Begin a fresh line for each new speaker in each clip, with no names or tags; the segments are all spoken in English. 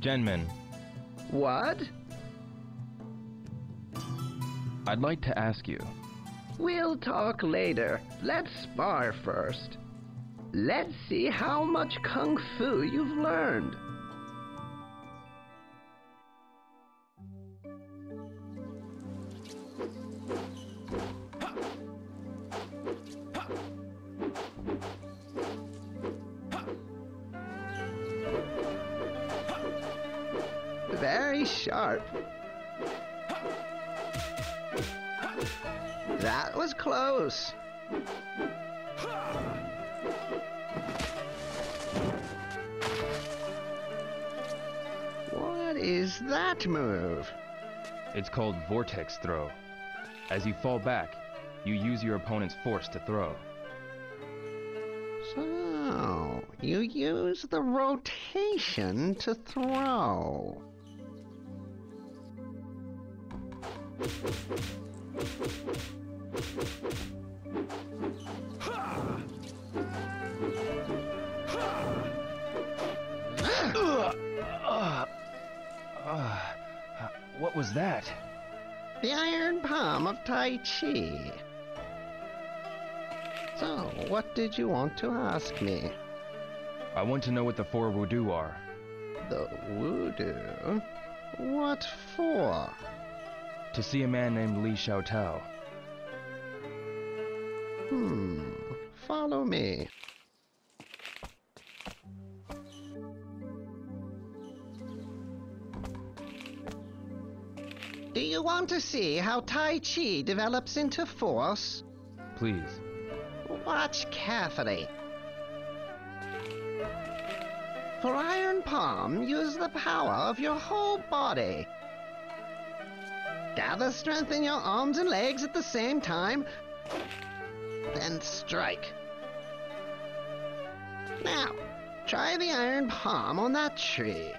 Genmin,
What?
I'd like to ask you.
We'll talk later. Let's spar first. Let's see how much kung fu you've learned. Very sharp. That was close. What is that move?
It's called vortex throw. As you fall back, you use your opponent's force to throw.
So, you use the rotation to throw.
What was that?
The iron palm of Tai Chi. So, what did you want to ask me?
I want to know what the four wudu are.
The voodoo? What for?
To see a man named Li Xiaotao.
Follow me. Do you want to see how Tai Chi develops into force?
Please.
Watch carefully. For iron palm, use the power of your whole body. Gather strength in your arms and legs at the same time, then strike. Now, try the iron palm on that tree.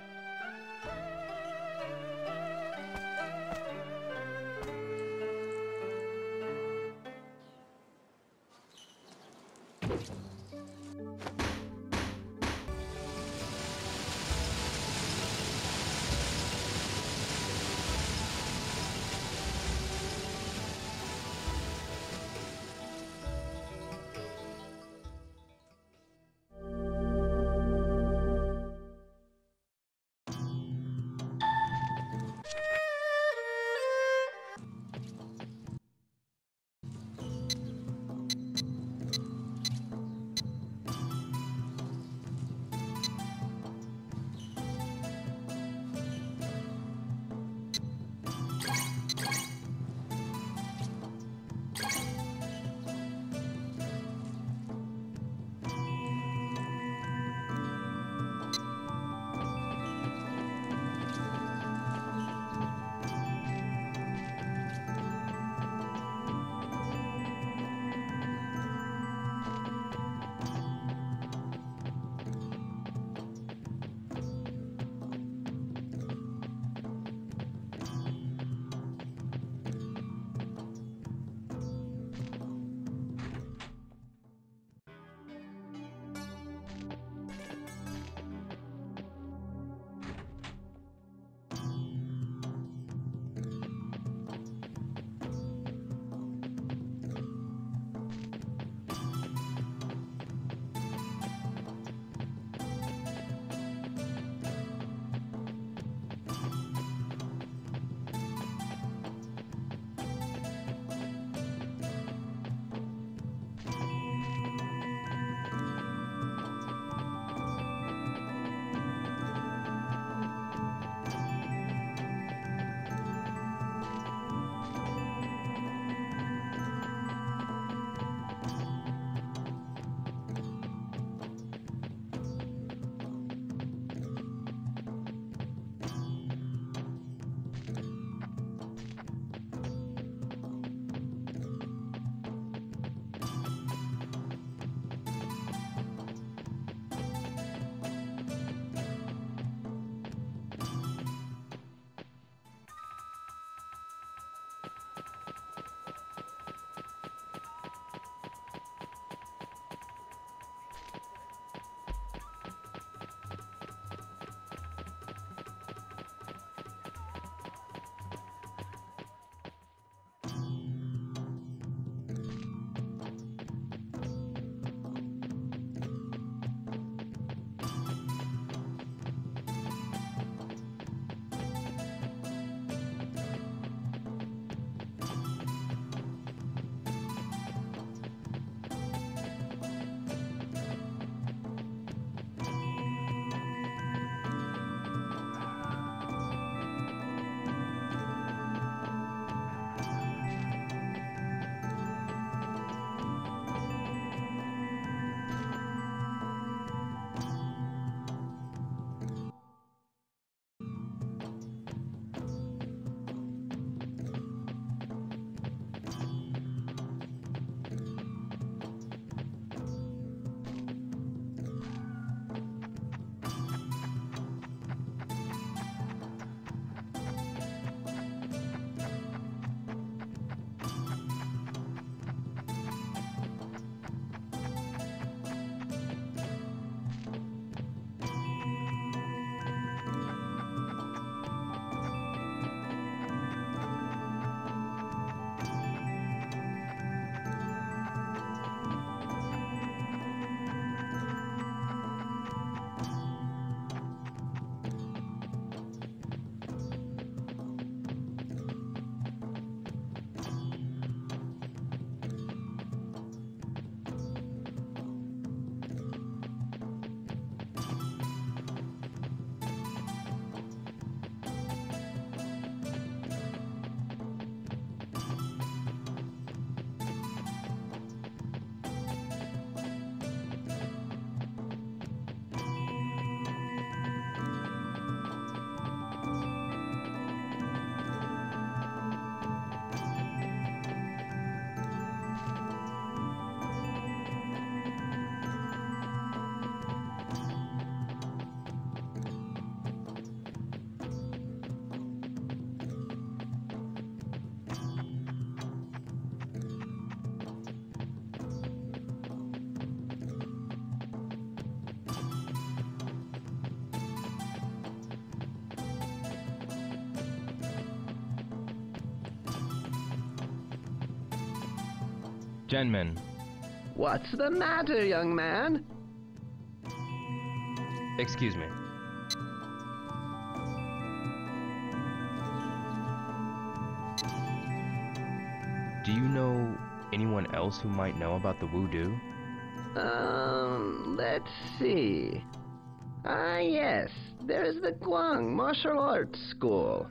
Genmin.
What's the matter, young man?
Excuse me. Do you know anyone else who might know about the Wudu?
Let's see. Ah, yes, there's the Wong martial arts school.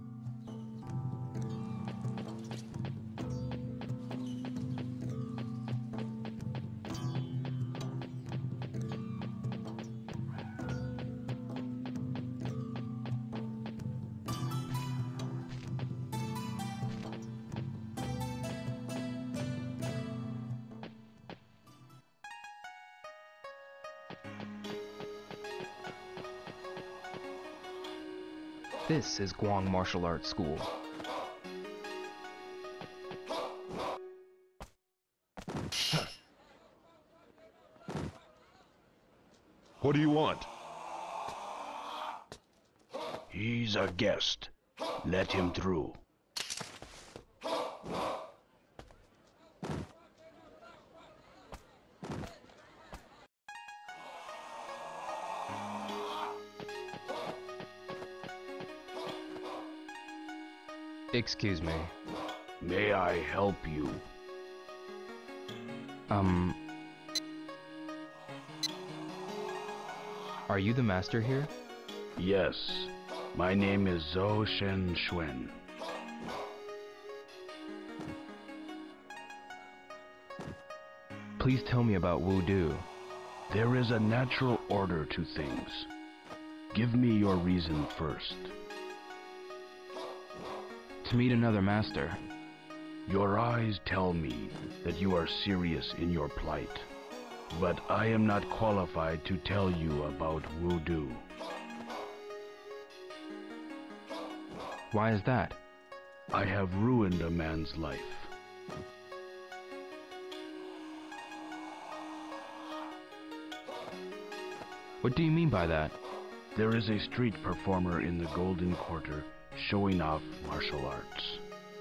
This is Wong Martial Arts School.
What do you want?
He's a guest. Let him through.
Excuse me.
May I help you?
Are you the master here?
Yes. My name is Zhou Shen Xuen.
Please tell me about Wudu.
There is a natural order to things. Give me your reason first.
To meet another master.
Your eyes tell me that you are serious in your plight, but I am not qualified to tell you about Wudu.
Why is that?
I have ruined a man's life.
What do you mean by that?
There is a street performer in the Golden Quarter showing off martial arts.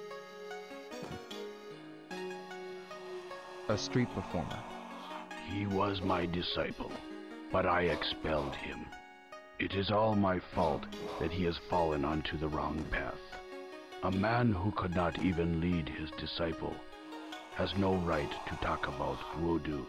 A street performer.
He was my disciple, but I expelled him. It is all my fault that he has fallen onto the wrong path. A man who could not even lead his disciple has no right to talk about Wudu.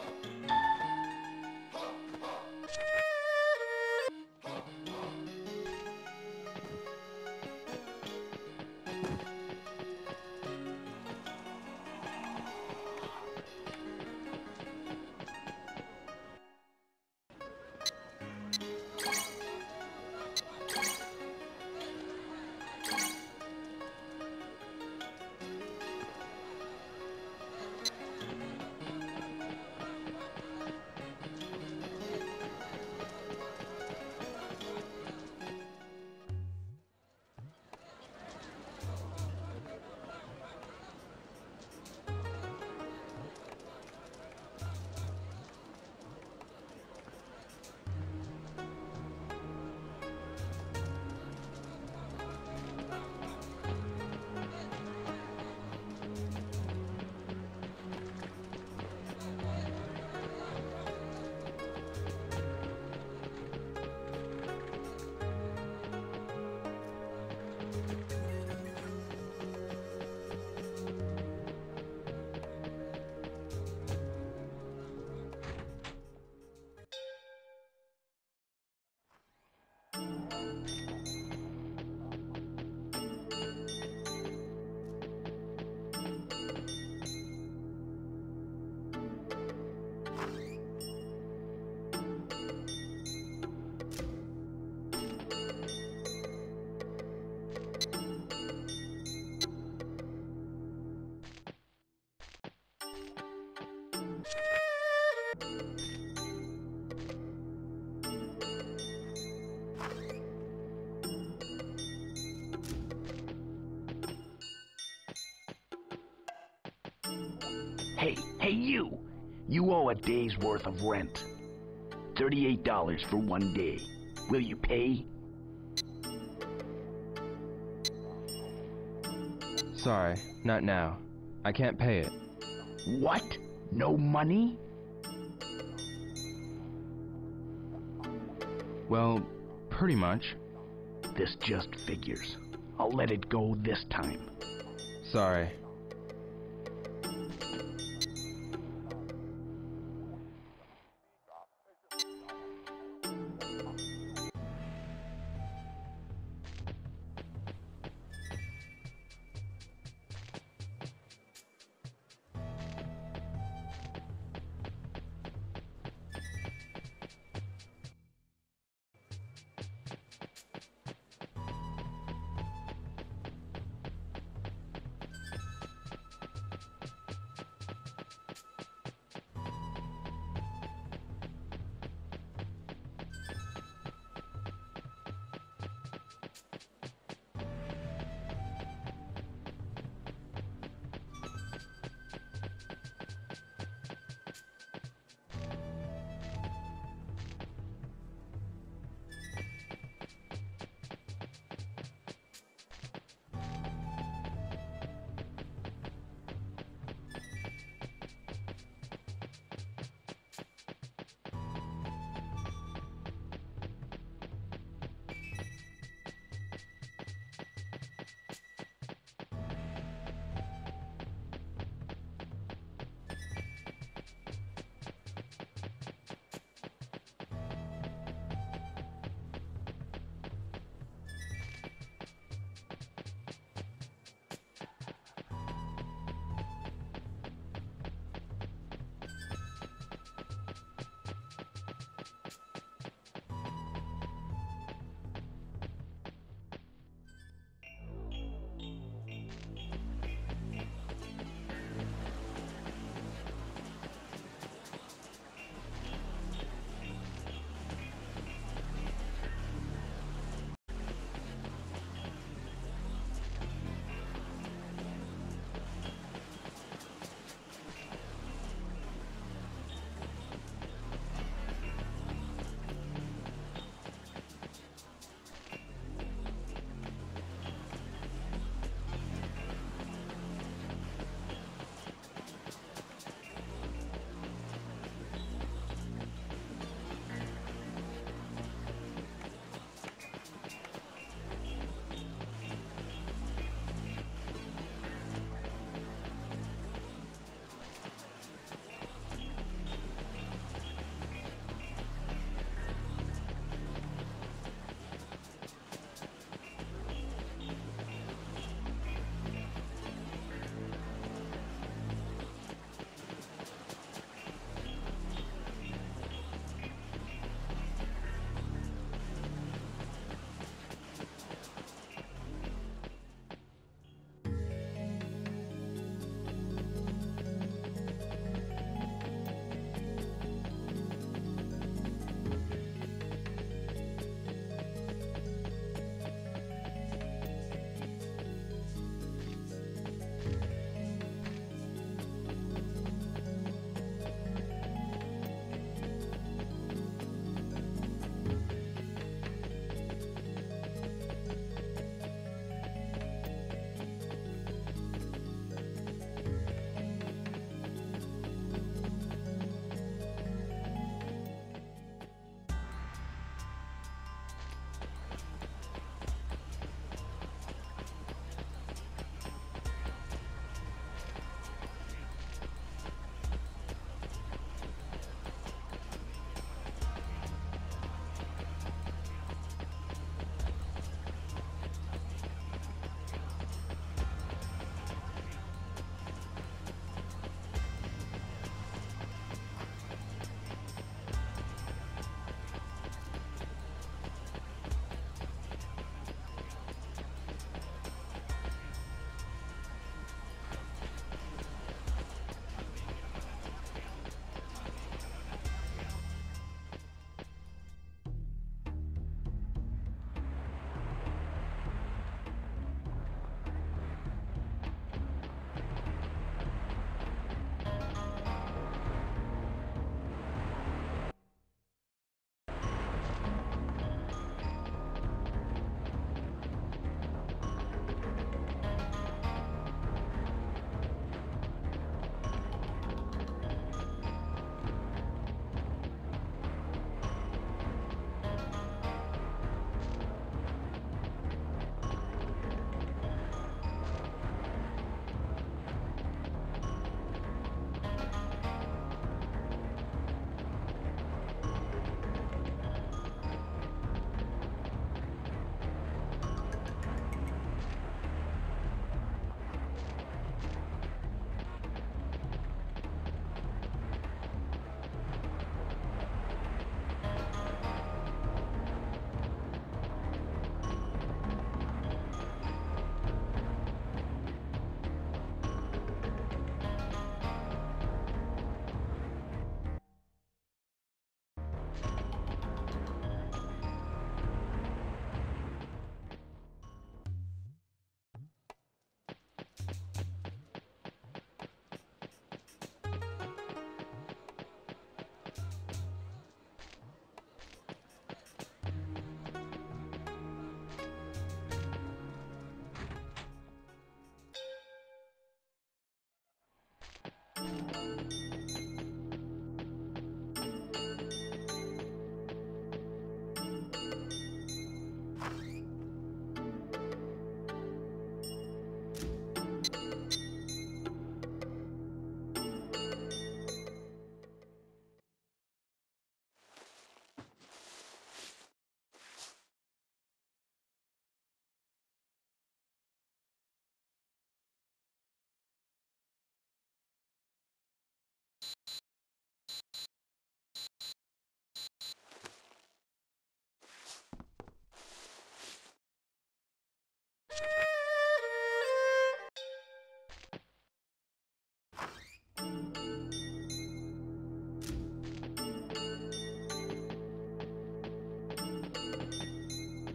Hey you! You owe a day's worth of rent. $38 for 1 day. Will you pay?
Sorry, not now. I can't pay it.
What? No money?
Well, pretty much.
This just figures. I'll let it go this time.
Sorry.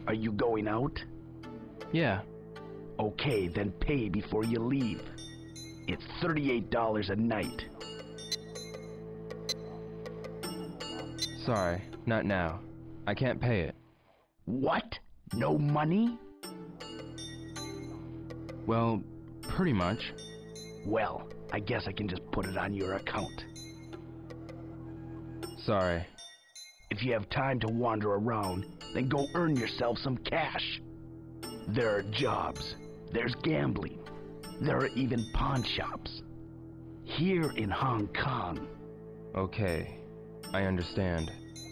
Are you going out?
Yeah.
Okay, then pay before you leave. It's $38 a night.
Sorry, not now. I can't pay it.
What? No money?
Well, pretty much.
Well, I guess I can just put it on your account.
Sorry.
If you have time to wander around, then go earn yourself some cash. There are jobs. There's gambling. There are even pawn shops. Here in Hong Kong.
Okay, I understand.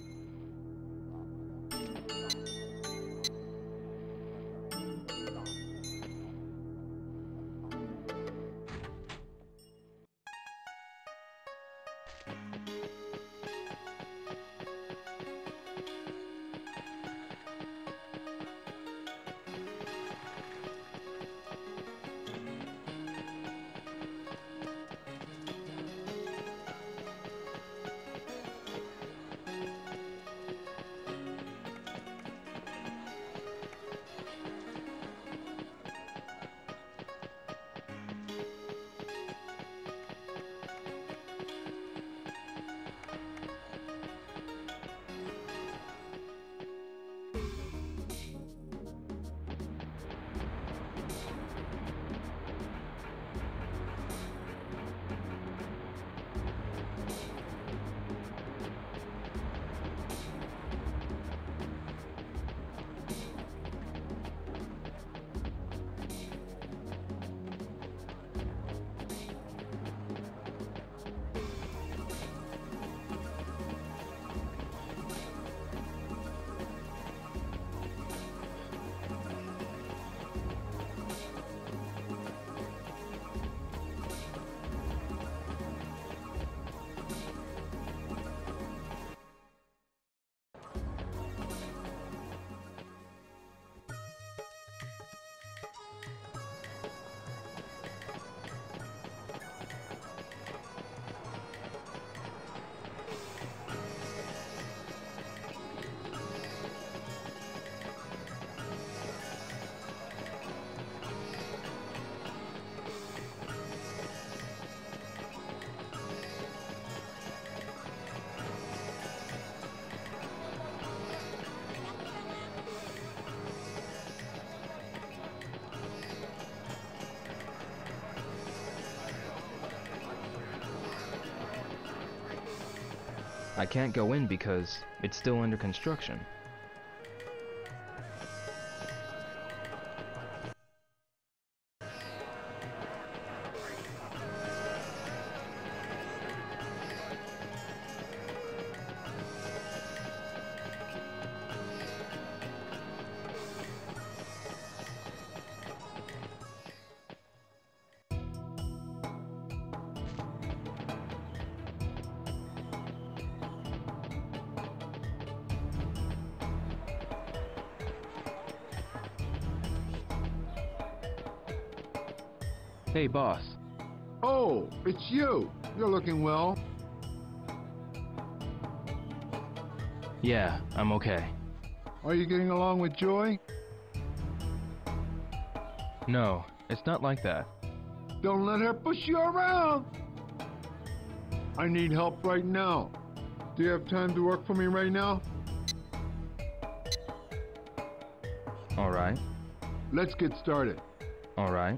I can't go in because it's still under construction. Hey, boss.
Oh, it's you. You're looking well.
Yeah, I'm okay.
Are you getting along with Joy?
No, it's not like that.
Don't let her push you around. I need help right now. Do you have time to work for me right now?
All right.
Let's get started.
All right.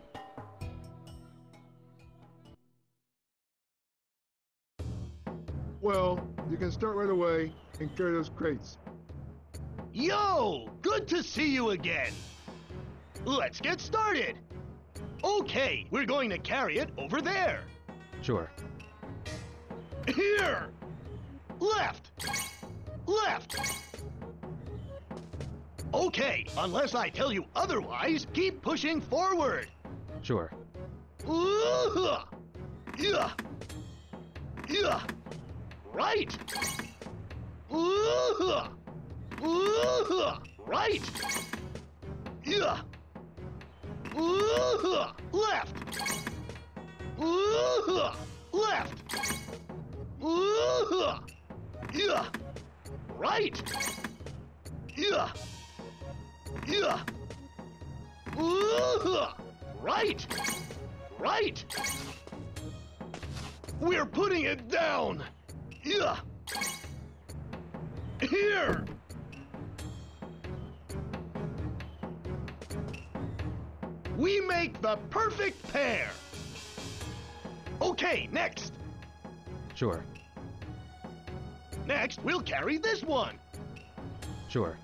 Well, you can start right away and carry those crates.
Yo! Good to see you again! Let's get started! Okay, we're going to carry it over there.
Sure.
Here! Left! Left! Okay, unless I tell you otherwise, keep pushing forward!
Sure.
Yeah! Yeah! Right! Right! Yeah! Left! Left! Yeah! Right! Yeah! Yeah. Right. Right. We're putting it down. Yeah. Here. We make the perfect pair. Okay, next.
Sure.
Next, we'll carry this one.
Sure.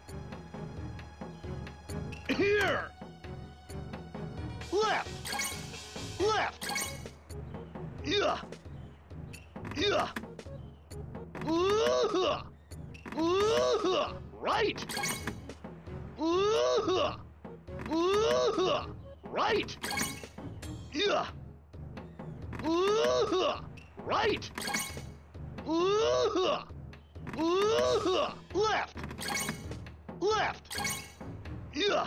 Here. Left. Left. Yeah. Yeah. Right. Right. Yeah. Right. Left. Left. Yeah.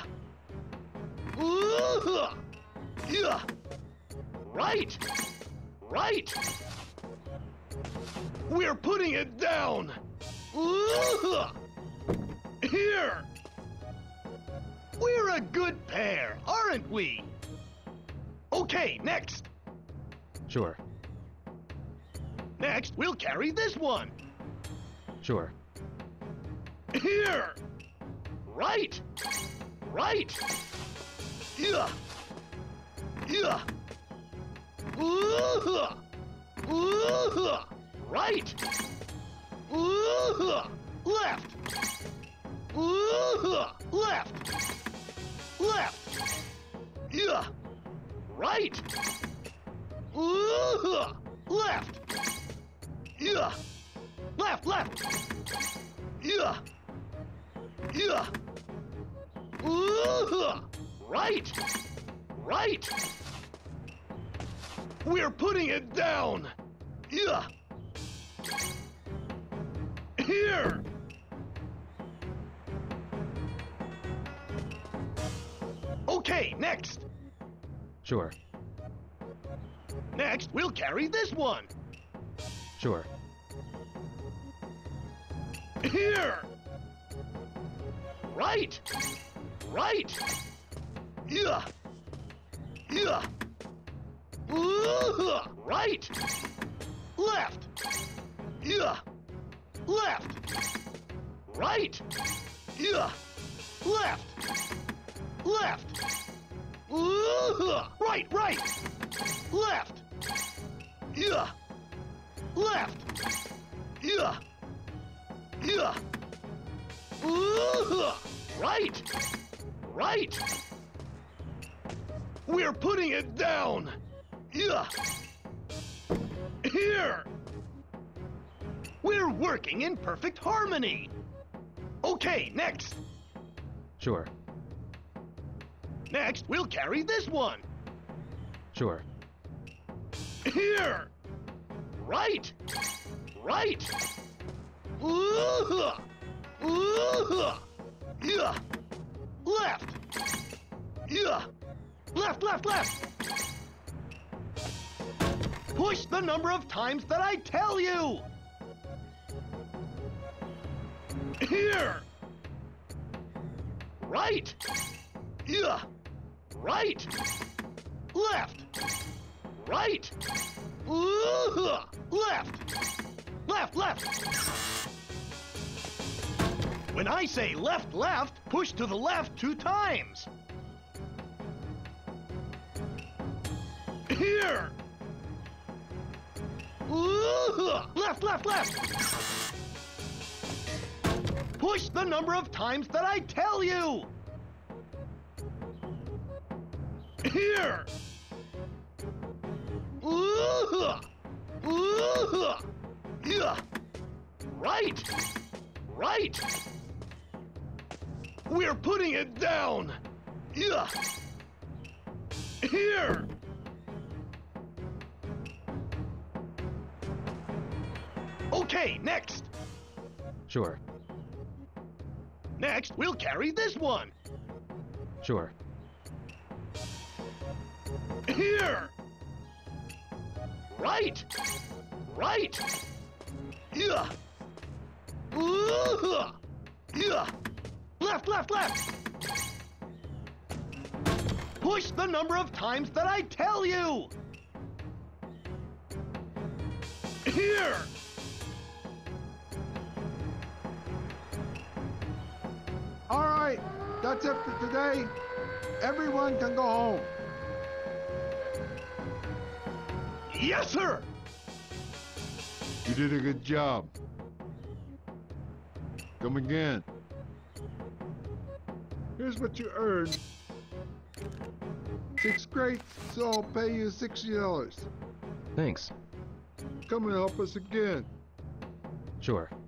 Yeah. Right. Right. We're putting it down. Here. We're a good pair, aren't we? Okay, next.
Sure.
Next, we'll carry this one.
Sure.
Here. Right. Right. Yeah. Yeah. Right. Left. Left. Left. Yeah. Right. Left. Yeah. Left, left. Yeah. Yeah. Right. Right. We're putting it down. Yeah. Here. Okay, next.
Sure.
Next, we'll carry this one.
Sure.
Here. Right. Right. Yeah. Yeah. Right. Left. Yeah. Left. Right. Yeah. Left. Left. Right, right. Left. Yeah. Left. Yeah. Yeah. Right. Right. We're putting it down. Yeah. Here. We're working in perfect harmony. Okay, next.
Sure.
Next, we'll carry this one.
Sure.
Here. Right. Right. Yeah. Left. Yeah. Left, left, left. Push the number of times that I tell you. Here. Right. Yeah. Right. Left. Right. Left. Left, left. When I say left, left, push to the left 2 times. Here. Left, left, left. Push the number of times that I tell you. Here. Yeah. Right. Right. We're putting it down. Yeah. Here. Okay, next.
Sure.
Next, we'll carry this one.
Sure.
Here. Right. Right. Yeah. Yeah. Left, left, left. Push the number of times that I tell you! Here!
All right, that's it for today. Everyone can go home.
Yes, sir!
You did a good job. Come again. Here's what you earned. 6 crates, so I'll pay you $60.
Thanks.
Come and help us again.
Sure.